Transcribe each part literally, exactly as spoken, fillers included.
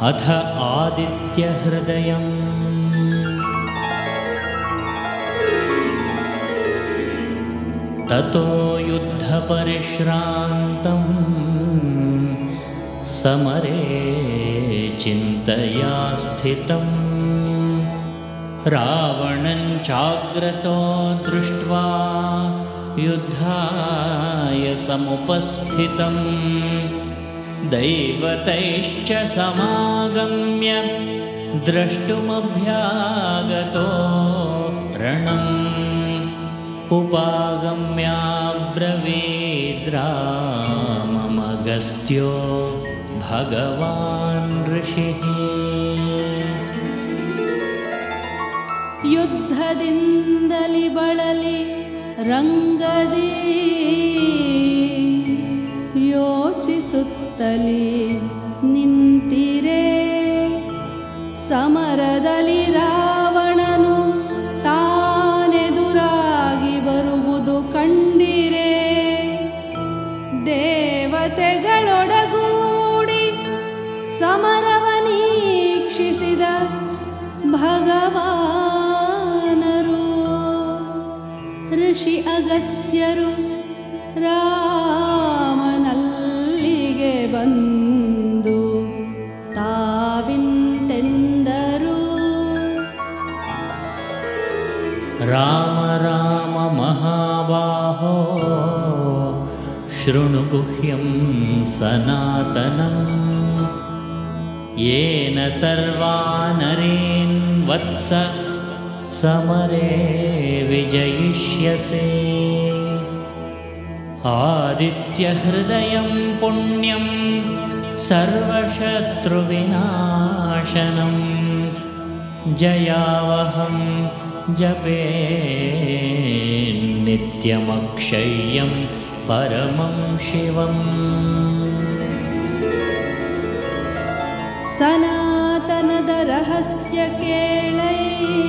अथ आदित्यहृदयम् ततो युद्धपरिश्रान्तं समरे चिन्तया स्थितं रावणं चाग्रतो दृष्ट्वा युद्धाय समुपस्थितं दैवतैश्च समागम्य द्रष्टुमभ्यागतो रणम् उपागम्याब्रवीद्राममगस्त्यो भगवान् ऋषिः युद्धदिन्दलि ಬಳಲಿ ರಂಗದಿ ಯೋಚಿಸುತ್ತಲಿ ನಿಂತಿರೆ ಸಮರದಲ್ಲಿ ರಾವಣನು ತಾನೆದುರಾಗಿ ಬರುವುದು ಕಂಡಿರೆ ದೇವತೆಗಳೊಡಗೂಡಿ ಸಮರವನೀಕ್ಷಿಸಿದ ಭಗವಾನರು ಋಷಿ ಅಗಸ್ತ್ಯರು ರಾಮನಲ್ಲಿಗೆ ಬಂದು ತಾವಿಂತೆಂದರು ರಾಮ ರಾಮ ಮಹಾಬಾಹೋ ಶೃಣು ಗುಹ್ಯಂ ಸನಾತನಂ ಯೇನ ಸರ್ವಾನರೇನ್ ವತ್ಸ ಸಮರೇ ವಿಜಯಿಷ್ಯಸೆ ಆದಿತ್ಯಹೃದಯಂ ಪುಣ್ಯಂ ಸರ್ವಶತ್ರುವಿನಾಶನಂ ಜಯಾವಹಂ ಜಪೇ ನಿತ್ಯಮಕ್ಷಯ್ಯಂ ಪರಮಂ ಶಿವಂ ಸನಾತನದ ರಹಸ್ಯ ಕೇಳೈ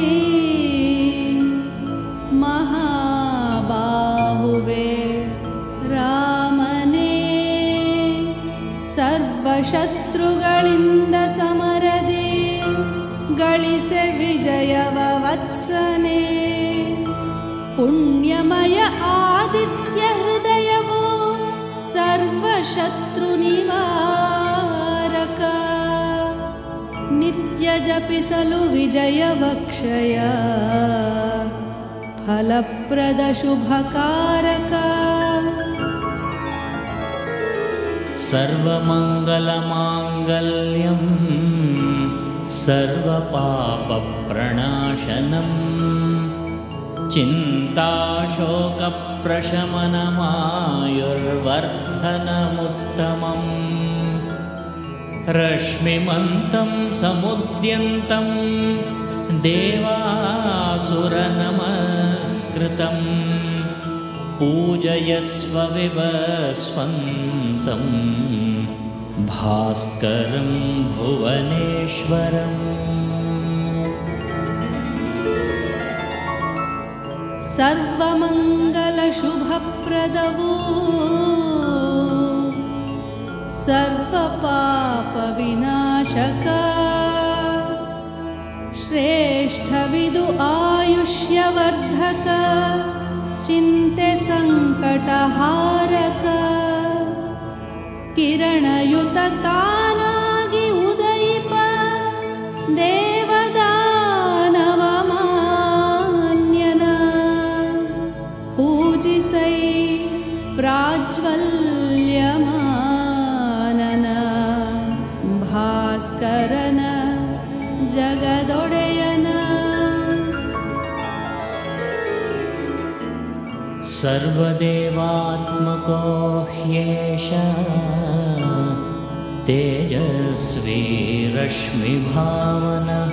ಮಹಾಬಾಹುವೆ ರಾಮನೇ ಸರ್ವಶತ್ರುಗಳಿಂದ ಸಮರದಿ ಗಳಿಸೆ ವಿಜಯವ ವತ್ಸನೆ ಪುಣ್ಯಮಯ ಆದಿತ್ಯ ಹೃದಯವು ಸರ್ವಶತ್ರು ನಿವಾರಕ ನಿತ್ಯ ಜಪಿಸಲು ವಿಜಯವಕ್ಷಯ ಫಲಪ್ರದ ಶುಭಕಾರಕ ಸರ್ವಮಂಗಲಮಾಂಗಲ್ಯಂ ಸರ್ವಪಾಪಪ್ರಣಾಶನಂ ಚಿಂತಾಶೋಕಪ್ರಶಮನಮಾಯುರ್ವರ್ಧನಮುತ್ತಮಂ ರಶ್ಮಿಮಂತಂ ಸಮುದ್ಯಂತಂ ದೇವಾಸುರನಮಸ್ಕೃತಂ ಪೂಜಯಸ್ವ ವಿವಸ್ವಂತಂ ಭಾಸ್ಕರಂ ಭುವನೇಶ್ವರಂ ಸರ್ವಮಂಗಲ ಶುಭಪ್ರದವೂ ಸರ್ವಪಾಪ ವಿನಾಶಕ ಶ್ರೇಷ್ಠವಿದು ಆಯುಷ್ಯವರ್ಧಕ ಚಿಂತೆ ಸಂಕಟಹಾರಕ ಕಿರಣಯುತ ತಾನಾಗಿ ಉದಯಿಪ ದೇವದಾನವ ಮಾನ್ಯನ ಪೂಜಿಸೈ ಪ್ರಾಜ್ವಲ್ಯಮಾನನ ಭಾಸ್ಕರನ ಜಗದೊಡೆಯನ ಸರ್ವದೇವಾತ್ಮಕೋ ಹ್ಯೇಷ ತೇಜಸ್ವಿ ರಶ್ಮಿಭಾವನಃ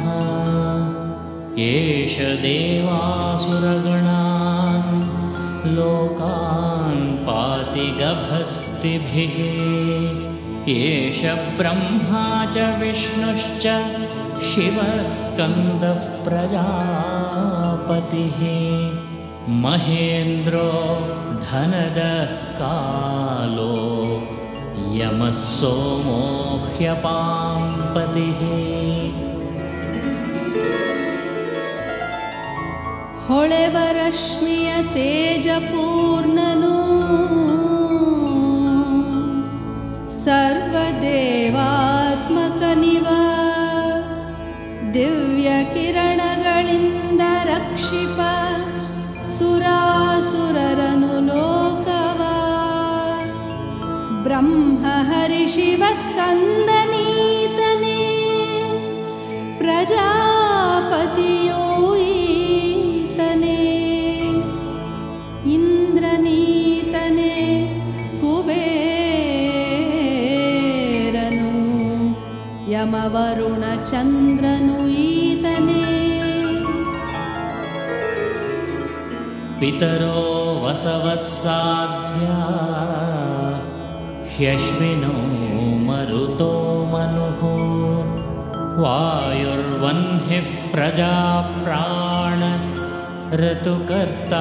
ಏಷ ದೇವಾಸುರಗಣಾನ್ ಲೋಕಾನ್ ಪಾತಿ ಗಭಸ್ತಿಭಿಃ ಏಷ ಬ್ರಹ್ಮಾ ಚ ವಿಷ್ಣುಶ್ಚ ಶಿವಸ್ಕಂದಃ ಪ್ರಜಾಪತಿಃ ಮಹೇಂದ್ರೋ ಧನದ ಕಾಲೋ यमः सोमो ह्यपां पतिः ಹೊಳೆವ ರಶ್ಮಿಯ ತೇಜಪೂರ್ಣನು ಸರ್ವದೇವಾತ್ಮಕನಿವ ದಿವ್ಯ ಕಿರಣಗಳಿಂದ ರಕ್ಷಿಪ ಸುರಾಸುರರನು ಲೋಕವ ಬ್ರಹ್ಮ ಹರಿ ಶಿವ ಸ್ಕಂದನೀತನೇ ಪ್ರಜಾಪತಿಯೋ ಇಂದ್ರನೀತನೇ ಕುಬೇರನು ಯಮವರುಣ ಚಂದ್ರನು ಈತನೇ ಪಿತರೋ ವಸವಸ್ಸಾಧ್ಯ ಹ್ಯಶ್ವಿನೋ ಮರುತೋ ಮನುಃ ವಾಯುರ್ವನ್ಹಿಃ ಪ್ರಜಾಪ್ರಾಣ ಋತುಕರ್ತಾ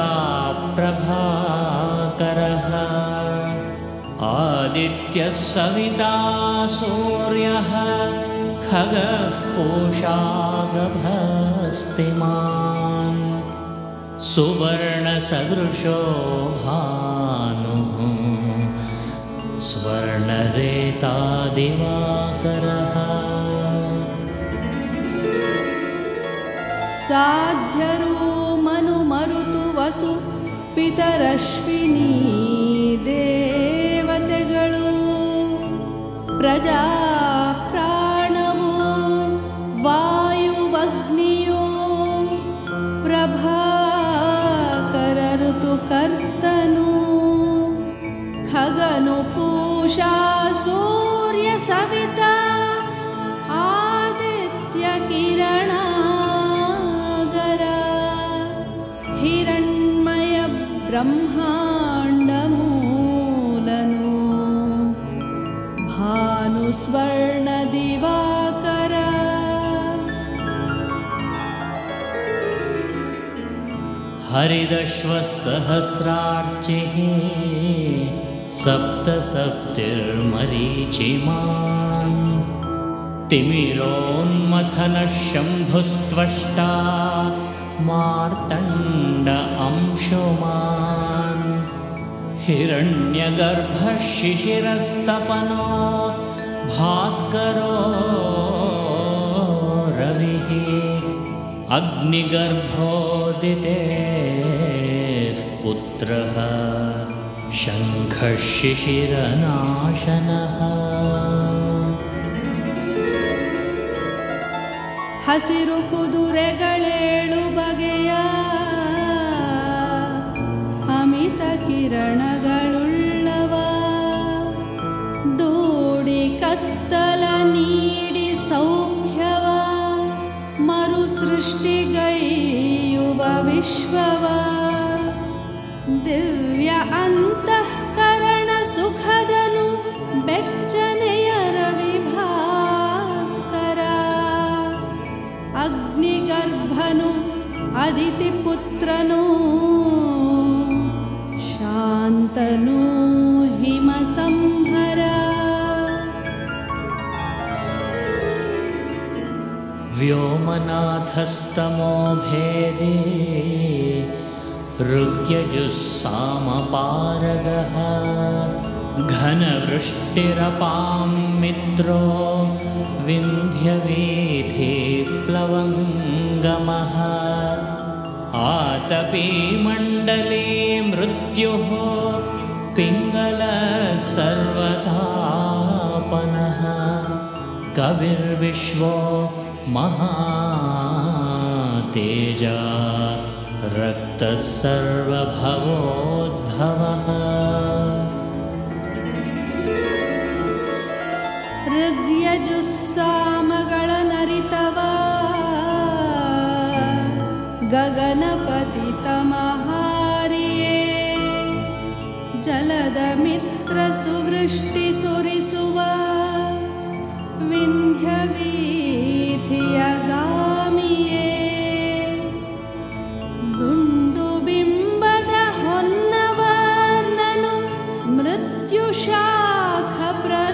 ಪ್ರಭಾಕರಃ ಆದಿತ್ಯಃ ಸವಿತಾ ಸೂರ್ಯಃ ಖಗಃ ಪೂಷಾ ಗಭಸ್ತಿಮಾನ್ ಸುವರ್ಣಸದೃಶೋ ಭಾನುಃ ಸ್ವರ್ಣರೇತಾ ದಿವಾಕರಃ ಸಾಧ್ಯರು ಮನು ಮರುತು ವಸು ಪಿತರಶ್ವಿನಿ ದೇವತೆಗಳು ಪ್ರಜಾ ಪ್ರಾಣವು ವಾಯುವಗ್ನಿಯೋ ಪ್ರಭಾಕರ ಋತುಕರ್ತನು ಖಗನು ಪೂಷಾ ಸೂರ್ಯ ಸವಿತಾ ಆದಿತ್ಯ ಕಿರಣ ಹಿರಣ್ಮಯ ಬ್ರಹ್ಮಾಂಡ ಮೂಲನು ಭಾನು ಸ್ವರ್ಣ ದಿವಾಕರ ಹರಿದಶ್ವ ಸಹಸ್ರಾರ್ಚಿಃ ಸಪ್ತ ಸಪ್ತಿರ್ಮರೀಚಿಮಾನ್ ತಿಮಿರೋನ್ಮಥನ ಶಂಭುಸ್ತ್ವಷ್ಟಾ ಮಾರ್ತಂಡ ಅಂಶುಮಾನ್ ಹಿರಣ್ಯಗರ್ಭಃ ಶಿಶಿರಸ್ತಪನೋ ಭಾಸ್ಕರೋ ರವಿಃ ಅಗ್ನಿಗರ್ಭೋದಿತೇಃ ಪುತ್ರಃ ಶಂಖಃ ಶಿಶಿರನಾಶನಃ ಹಸಿರು ಕುದುರೆಗಳೇಳು ಬಗೆಯ ಅಮಿತ ಕಿರಣಗಳುಳ್ಳವ ದೂಡಿ ಕತ್ತಲ ನೀಡಿ ಸೌಖ್ಯವ ಮರು ಸೃಷ್ಟಿಗೈಯುವ ವಿಶ್ವವ ದಿವ್ಯ ಅಂತಃಕರಣ ಸುಖದನು ಬೆಚ್ಚನೆಯ ರವಿಭಾಸ್ಕರ ಅಗ್ನಿಗರ್ಭನು ಅದಿತಿ ಪುತ್ರನು ಶಾಂತನು ಹಿಮ ಸಂಹರ ವ್ಯೋಮನಾಥಸ್ತಮೋ ಭೇದೇ ಋಗ್ಯಜುಸ್ಸಾಮಪಾರಗಃ ಘನವೃಷ್ಟಿರಪಾಂ ಮಿತ್ರೋ ವಿಂಧ್ಯವೇಧಿಪ್ಲವಂಗಮಃ ಆತಪೀ ಮಂಡಲೇ ಮೃತ್ಯುಃ ಪಿಂಗಲ ಸರ್ವತಾಪನಃ ಕವಿರ್ವಿಶ್ವೋ ಮಹಾತೇಜ ರಕ್ತಃ ಸರ್ವಭವೋದ್ಭವಃ ಋಗ್ಯಜುಸ್ಸಾಮಗಳ ನರಿತವ ಗಗನಪತಿತ ಮಹಾರಿಯೇ ಜಲದ ಮಿತ್ರ ಸುವೃಷ್ಟಿ ಸುರಿಸುವ ವಿಂಧ್ಯ ವೀಥಿಯ ಗಾಮಿಯೇ ದುಂಡು ಬಿಂಬದ ಹೊನ್ನವರ್ಣನು ಮೃತ್ಯುಶಾಖ ಪ್ರ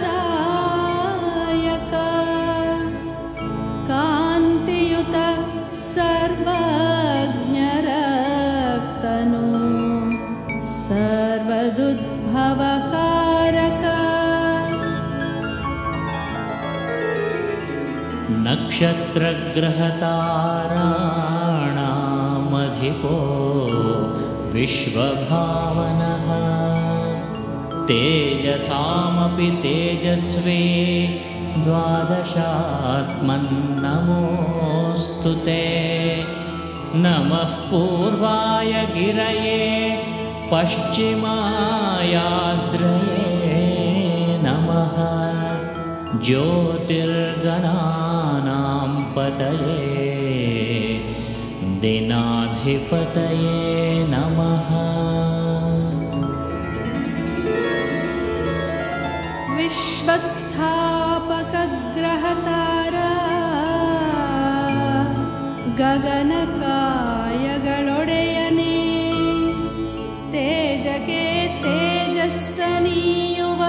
सर्वज्ञरक्तनु सर्वदुद्भवकारक नक्षत्रग्रहताराणामधिपो विश्वभावनः तेजसामपि तेजस्वी द्वादशात्मन्नमोऽस्तु ते नमः पूर्वाय गिरये पश्चिमायाद्रये नमः ज्योतिर्गणानां पतये दिनाधिपतये नमः ವಿಶ್ವಸ್ಥಾಪಕಗ್ರಹತಾರಾ ಗಗನಕಾಯಗಳೊಡೆಯನೇ ತೇಜಗೆ ತೇಜಸ್ಸನೀಯುವ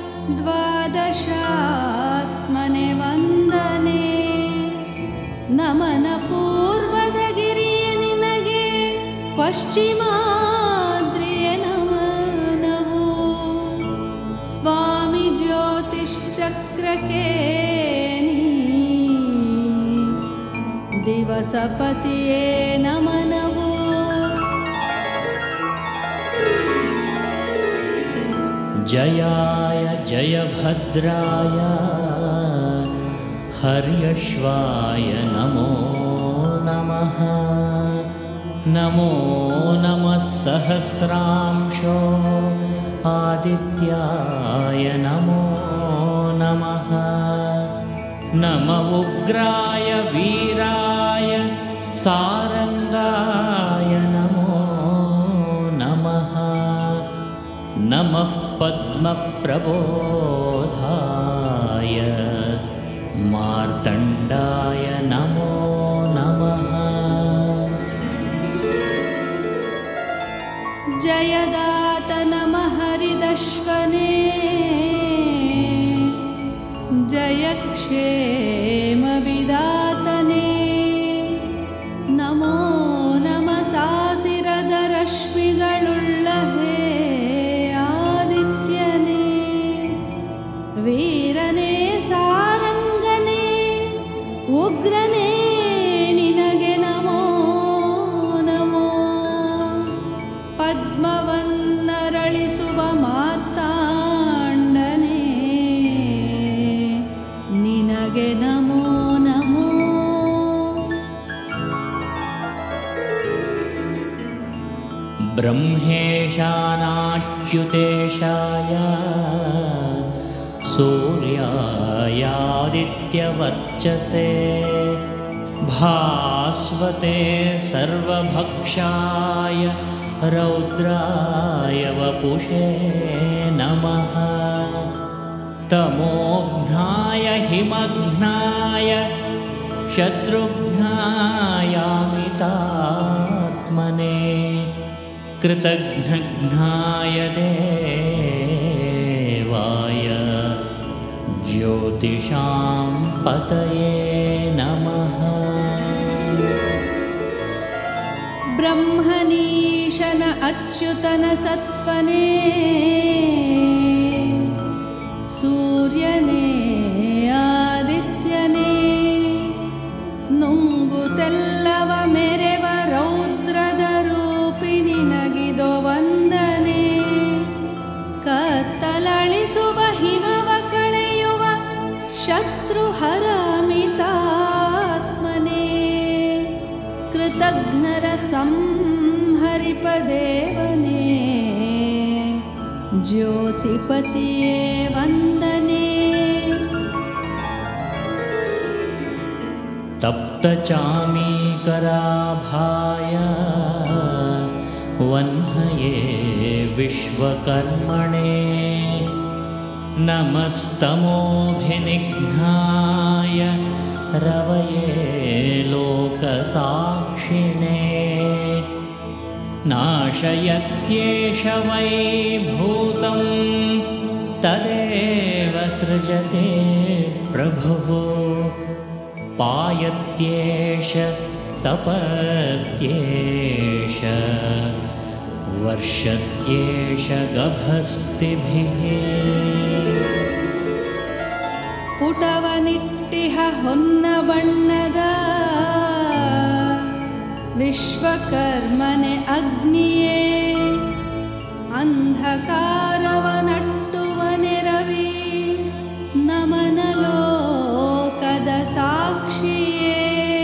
ದ್ವಾದಶಾತ್ಮನೆ ವಂದನೆ ನಮನ ಪೂರ್ವದ ಗಿರಿಯ ನಿನಗೆ ಪಶ್ಚಿಮಾದ್ರಿಯ ನಮನವು ಸ್ವಾಮಿ ಜ್ಯೋತಿಶ್ಚಕ್ರಕ್ಕೆ ದಿವಸಪತಿಯೇ ನಮನವು जयाय जयभद्राय हर्यश्वाय नमो नमः नमो नमः सहस्रांशो आदित्याय नमो नमः नम उग्राय वीराय सारंगाय नमो नमः नमः पद्मप्रबोधाय मार्तण्डाय नमो नमः जयदात नमः हरिदश्वने जयक्षेमविदातने नमो नमः सासिರದ ರಶ್ಮಿಗಳುಳ್ಳ ಹೇ ಆದಿತ್ಯನೇ ವೀರನೇ ಸಾರಂಗನೇ ಉಗ್ರನೇ ನಿನಗೆ ನಮೋ ನಮೋ ಪದ್ಮವನ್ನರಳಿಸುವ ಮಾರ್ತಾಂಡನೇ ನಿನಗೆ ನಮೋ ನಮೋ ब्रह्मेशानाच्युतेशाय सूर्यायादित्यवर्चसे भास्वते सर्वभक्षाय रौद्राय वपुषे नमः तमोघ्नाय हिमघ्नाय शत्रुघ्नायामितात्मने कृतघ्नघ्नाय देवाय ज्योतिषां पतये नमः ब्रह्मनीशन अच्युतन सत्वने सूर्यने आदित्यने ನುಂಗುತೆಲ್ಲವ ಮೆರೆವ ರೌದ್ರದ ರೂಪಿ ನಿನಗಿದೋ ವಂದನೆ ಕತ್ತಲಳಿಸುವ ಹಿಮವ ಕಳೆಯುವ ಶತ್ರುಹರಾಮಿತಾತ್ಮನೇ ಕೃತಘ್ನರ ಸಂಹರಿಪ ದೇವನೇ ಜ್ಯೋತಿಪತಿಯೇ ವಂದನೆ तप्तचामीकराभाय वह्नये विश्वकर्मणे नमस्तमोभिनिघ्नाय रवये लोकसाक्षिणे नाशयत्येष वै भूतं तदेव सृजते प्रभुः पायत्येष तपत्येष वर्षत्येष गभस्तिभिः ಪುಟವನಿಟ್ಟಿಹ ಹೊನ್ನ ಬಣ್ಣದ ವಿಶ್ವಕರ್ಮನೆ ಅಗ್ನಿಯೇ ಅಂಧಕಾರವ ನಟ್ಟುವನೆ ರವಿ ನಮನ ಲೋಕದ ಸಾಕ್ಷಿಯೇ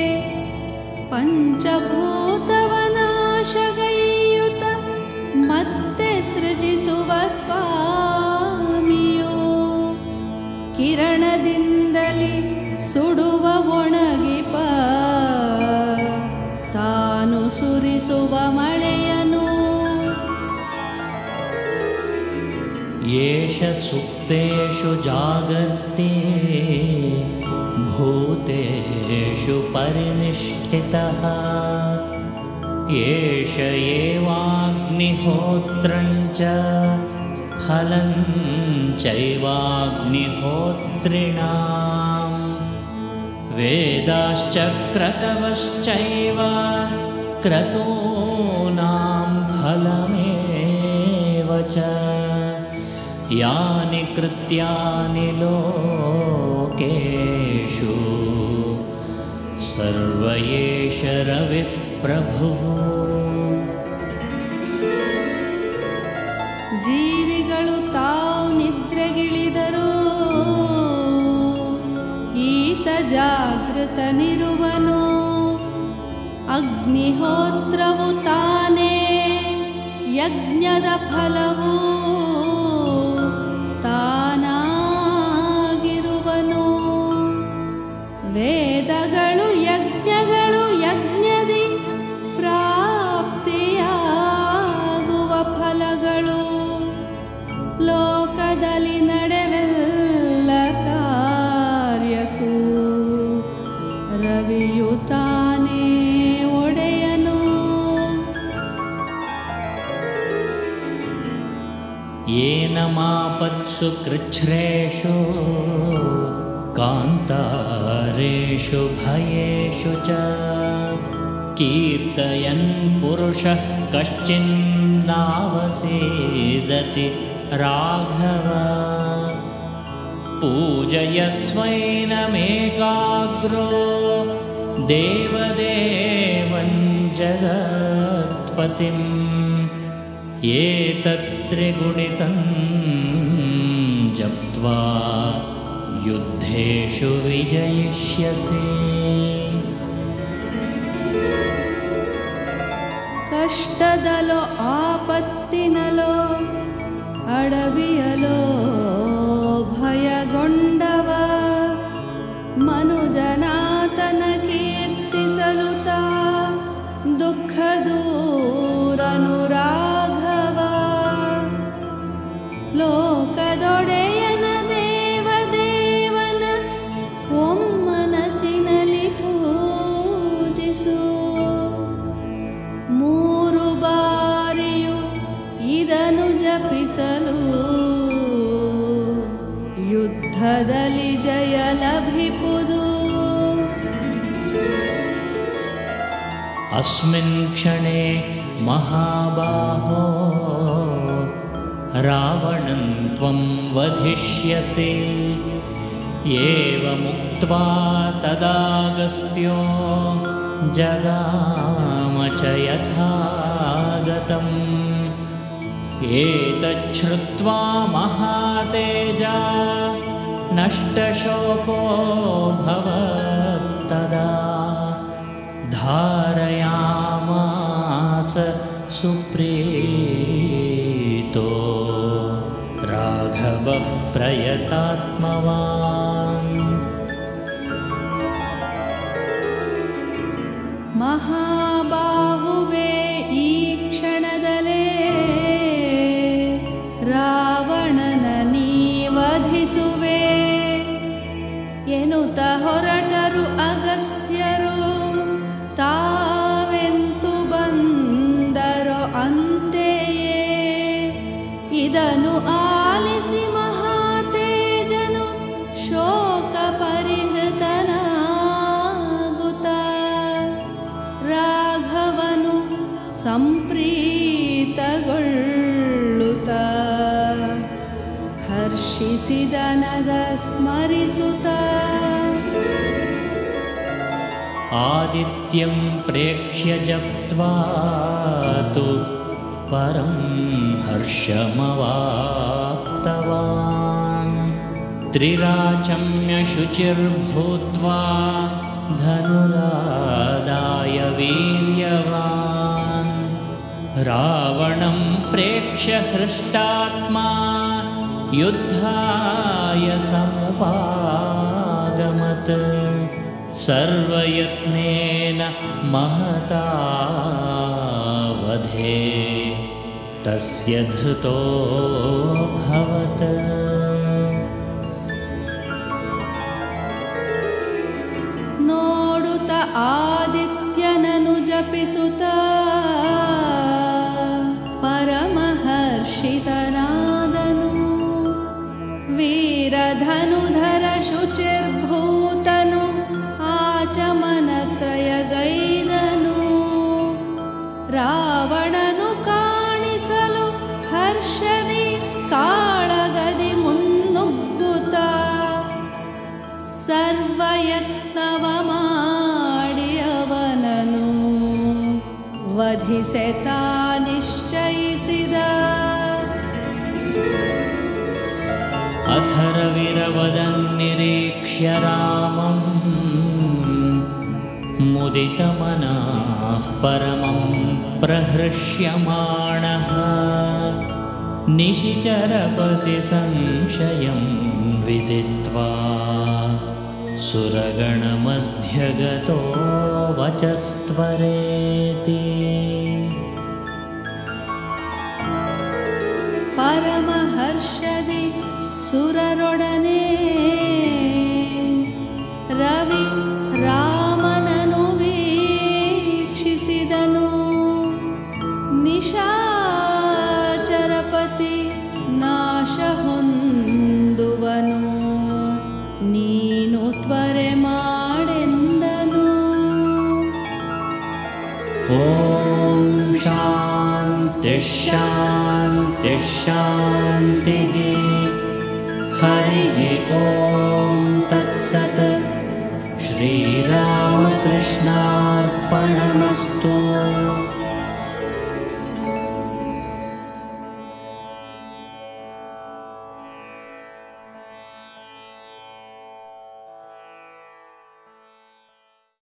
ಪಂಚಭೂತವ ನಾಶಗೈಯುತ ಮತ್ತೆ ಸೃಜಿಸುವ ಸ್ವಾಮಿಯೋ ಕಿರಣದಿಂದಲಿ ಸುಡುವ ಒಣಗಿಪ ತಾನು ಸುರಿಸುವ ಮಳೆಯನು ಏಷ ಸುಪ್ತೇಷು ಜಾಗರ್ತಿ ಭೂತೇಷು ಪರಿನಿಷ್ಠಿತಃ ಏಷ ಏವಾಗ್ನಿಹೋತ್ರಂಚ ಫಲಂ ಚೈವಾಗ್ನಿಹೋತ್ರಿಣಾಂ ವೇದಾಶ್ಚ ಕ್ರತವಶ್ಚೈವ ಕ್ರತೂನಾಂ ಫಲಮೇವ ಚ ಯಾನಿ ಕೃತ್ಯಾನಿ ಲೋಕೇಷು ಸರ್ವ ಏಷ ರವಿಃ ಪ್ರಭುಃ ಜೀವಿಗಳು ತಾವು ನಿದ್ರೆಗಿಳಿದರು ಈತ ಜಾಗೃತನಿರುವನು ಅಗ್ನಿಹೋತ್ರವು ತಾನೇ ಯಜ್ಞದ ಫಲವು ತಾನಾಗಿರುವನು ವೇದಗಳು ಯಜ್ಞಗಳು ಯಜ್ಞದಿ ಪ್ರಾಪ್ತಿಯಾಗುವ ಫಲಗಳು ಲೋಕದಲ್ಲಿ ನಡೆವೆಲ್ಲ ಕಾರ್ಯಕ್ಕೂ ರವಿಯು ತಾನೇ ಒಡೆಯನು ಯೇನ ಮಾಪತ್ಸು ಕೃಚ್ಛ್ರೇಷು ಕಾಂತಾರೇಷು ಭಯೇಷು ಚ ಕೀರ್ತಯನ್ ಪುರುಷಃ ಕಶ್ಚಿನ್ನಾವಸೇದತಿ ರಾಘವ ಪೂಜಯಸ್ವೈನಮೇಕಾಗ್ರೋ ದೇವದೇವಂ ಜಗತ್ಪತಿಂ ಏತತ್ತ್ರಿಗುಣಿತಂ ಜಪ್ತ್ವಾ ಯುದ್ಧೇಷು ವಿಜಯಿಷ್ಯಸಿ ಕಷ್ಟದಲೋ ಆಪತ್ತಿನಲೋ ಅಡವಿಯಲೋ ಭಯಗೊಂಡವ ಮನುಜನಾತನ ಕೀರ್ತಿಸಲು ತಾ ದುಃಖ ದೂರನು ರಾಘವ ಲೋಕದೊಡೆಯನ ದೇವದೇವನ ಒಮ್ಮನಸಿನಲ್ಲಿ ಪೂಜಿಸು ಮೂರು ಬಾರಿಯು ಇದನ್ನು ಜಪಿಸಲು ಯುದ್ಧದಲ್ಲಿ ಜಯ ಲಭಿಪುದು ಅಸ್ಮಿನ್ ಕ್ಷಣೆ ಮಹಾಬಾಹೋ ರಾವಣಂ ತ್ವಂ ವಧಿಷ್ಯಸಿ ಏವಮುಕ್ತ್ವಾ ತದಾಗಸ್ತ್ಯೋ ಜಗಾಮ ಚ ಯಥಾಗತಂ ಏತಚ್ಛ್ರುತ್ವಾ ಮಹಾತೇಜಾ ನಷ್ಟಶೋಕೋ ಭವತ್ತದಾ ಧಾರಯಾಮಾಸ ಸುಪ್ರೀತೋ ರಾಘವಃ ಪ್ರಯತಾತ್ಮವಾನ್ ಮಹಾಬಾಹುವೇ ಈ ಕ್ಷಣದಲೇ ರಾವಣನ ನೀ ವಧಿಸುವೆ ಎನ್ನುತ್ತ ಹೊರಟರು ಅಗಸ್ತ್ಯರು ತಾವೆಂತು ಬಂದರೋ ಅಂತೆಯೇ ಇದನ್ನು ಆಲಿಸಿ ಮಹಾತೇಜನು ಶೋಕ ಪರಿಹೃತನಾಗುತ್ತ ಸಂಪ್ರೀತಗೊಳ್ಳುತ್ತ ಹರ್ಷಿಸಿದನದ ಸ್ಮರಿಸುತ್ತ ಆದಿತ್ಯಂ ಪ್ರೇಕ್ಷ್ಯ ಜಪ್ತ್ವಾ ತು ಪರಂ ಹರ್ಷಮವಾಪ್ತವಾನ್ ತ್ರಿರಾಚಮ್ಯ ಶುಚಿರ್ಭೂತ್ವಾ ಧನುರಾದಾಯ ವೀರ್ಯವಾನ್ ರಾವಣಂ ಪ್ರೇಕ್ಷ್ಯ ಹೃಷ್ಟಾತ್ಮಾ ಯುದ್ಧಾಯ ಸಮುಪಾಗಮತ್ ಸರ್ವಯತ್ನೇನ ಮಹತಾ ವಧೇ ತಸ್ಯ ಧೃತೋऽಭವತ್. ನೋಡುತ್ತ ಆದಿತ್ಯನನು ಜಪಿಸುತ್ತ ಪರಮಹರ್ಷಿತನಾದನು. ವೀರಧನುಧರ ಶುಚಿರ್ಭೂತನು ಆಚಮನತ್ರಯಗೈದನು. ರಾವಣನು ಕಾಣಿಸಲು ಹರ್ಷದಿ ಕಾಳಗದಿ ಮುನ್ನುಗ್ಗುತ್ತ ಸರ್ವಯತ್ನವ ಮಾಡಿ ಅವನನು ವಧಿಸೆತಾ ನಿಶ್ಚಯಿಸಿದ. ಅಧರವಿರವದನ್ನಿರೀಕ್ಷ್ಯ ರಾಮಂ ಮುದಿತಮನಃ ಪರಮಂ ಪ್ರಹೃಷ್ಯಮಾಣಃ ನಿಶಿಚರಪತಿ ಸಂಶಯಂ ವಿದಿತ್ವಾ ಸುರಗಣಮಧ್ಯಗತೋ ವಚಸ್ತ್ವರೇತಿ. ಪರಮಹರ್ಷದಿ ಸುರರೊಡನೆ ರವಿ ರಾಮನನು ವೀಕ್ಷಿಸಿದನು. ನಿಶಾಚರಪತಿ ನಾಶ ಹೊಂದುವನು ನೀನು ತ್ವರೆ ಮಾಡೆಂದನು. ಓಂ ಶಾಂತಿ ಶಾಂತಿ ಶಾಂತಿ. ಹರಿ ಓಂ ತತ್ಸತ್. ಶ್ರೀರಾಮಕೃಷ್ಣಾರ್ಪಣಮಸ್ತು.